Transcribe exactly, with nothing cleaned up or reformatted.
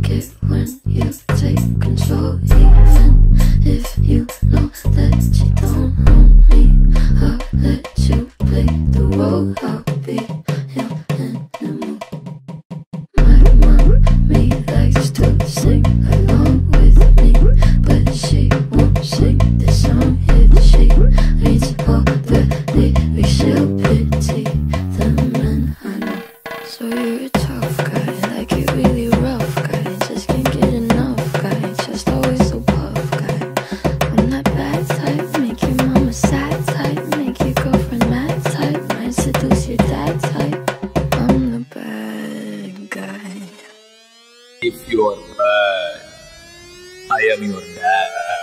like it when you take control, even if you know that you don't own me. I'll let you play the role. I'll be your animal. My mommy likes to sing along with me, but she won't sing this song if she reads all the lyrics. She'll pity the men I know. So you're a tough guy, like it really rough guy. Just can't get enough guy, just always so puff guy. I'm that bad type, make your mama sad type, make your girlfriend mad type, might seduce your dad type. I'm the bad guy. If you are bad, I am your dad.